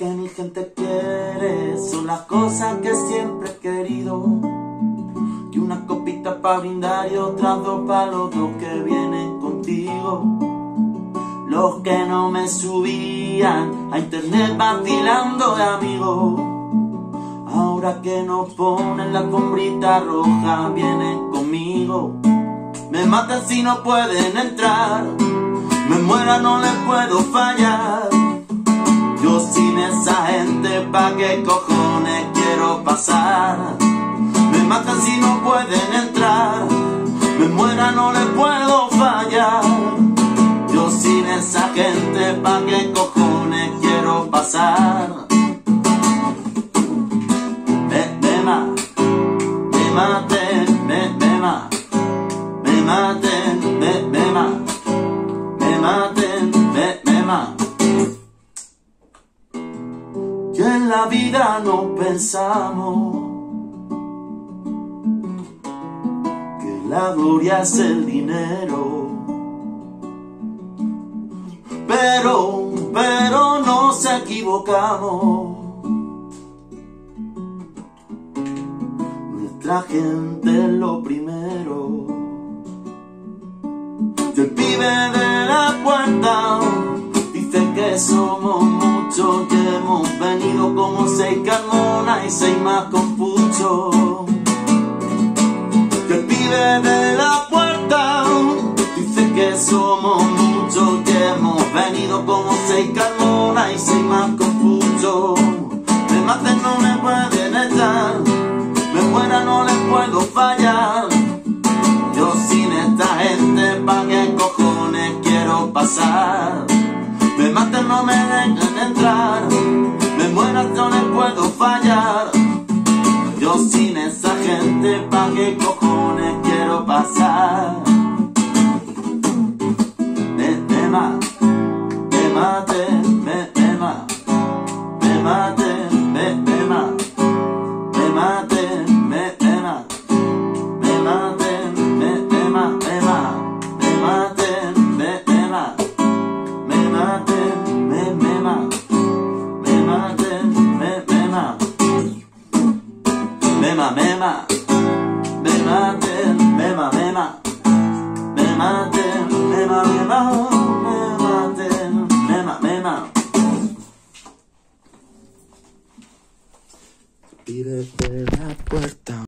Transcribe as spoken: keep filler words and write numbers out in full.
que mi gente quiere son las cosas que siempre he querido. Y una copita para brindar y otras dos para los dos que vienen contigo. Los que no me subían a internet vacilando de amigos, ahora que nos ponen la alfombrita roja vienen conmigo. Me matan si no pueden entrar, me muera no les puedo fallar. Yo sin esa gente pa' qué cojones quiero pasar. Me matan si no pueden entrar, me muera no les puedo fallar. Yo sin esa gente pa' qué cojones quiero pasar. Me, me ma, me maten, me, me ma, me maten, me, me ma, me maten, me, me ma. Que en la vida no pensamos que la gloria es el dinero. Pero, pero nos equivocamos. Nuestra gente es lo primero. Y el pibe de la puerta dice que somos muchos, que hemos venido como seis Carmona y seis más con Pucho. Y el pibe de la puerta dice que somos muchos, que hemos venido como seis Carmona y seis más con Pucho. Me maten no me pueden echar, me muera no les puedo fallar. Yo sin esta gente pa' qué cojones quiero pasar. Me maten no me dejan entrar, me muera no les puedo fallar. Yo sin esa gente pa' qué cojones quiero pasar. Me, me ma, me maten, me, me ma, me maten, me, me ma, me maten, me, me ma, me maten, me, me ma, me ma, me maten, me, me ma, me maten, me, me ma, me maten, me, me ma, me ma, me ma, me maten, me ma, me ma, me maten, me ma, me ma, me maten, me ma, me ma. Pibe de la puerta.